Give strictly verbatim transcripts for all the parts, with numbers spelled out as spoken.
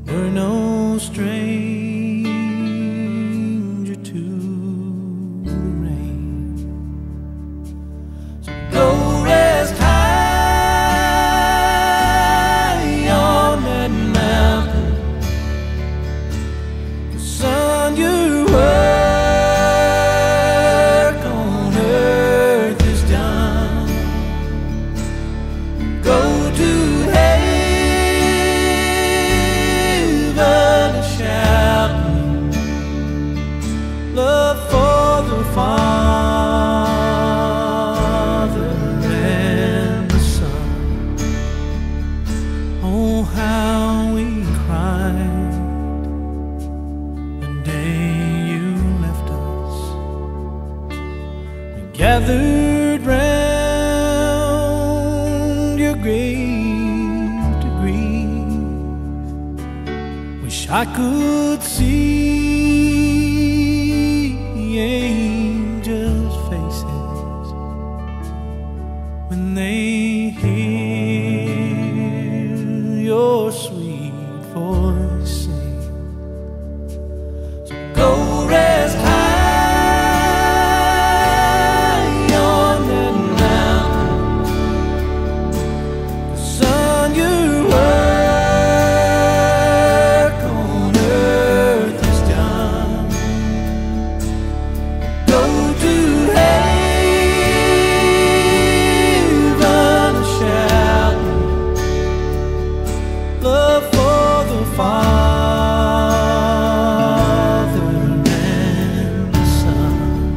We're no stranger to the rain. So go rest high on that mountain. The sun, your work on earth is done. Go to love for the Father and the Son. Oh, how we cried the day you left us. We gathered round your grave to grieve. Wish I could see angels' faces when they hear your sweet voice sing. So go rest high on that mountain. The sun, your work on earth is done. Go to heaven shouting, love for the Father and the Son.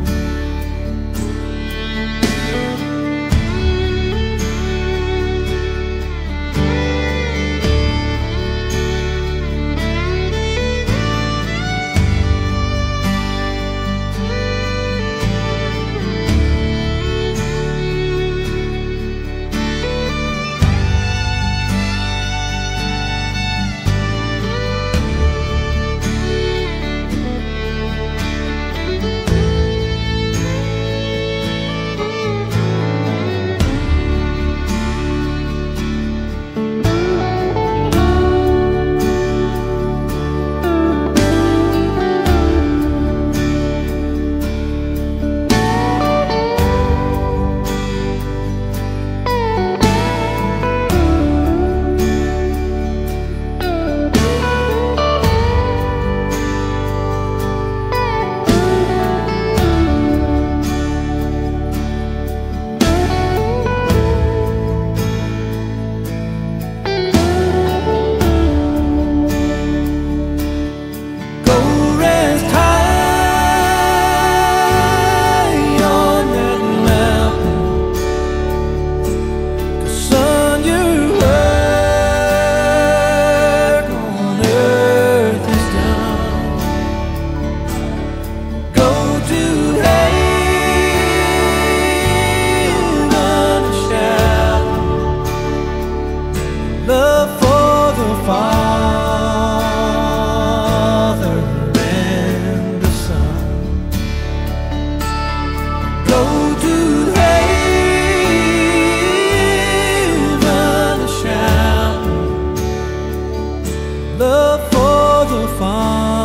Love for the Father and the Son. Go to heaven shouting, love for the Father.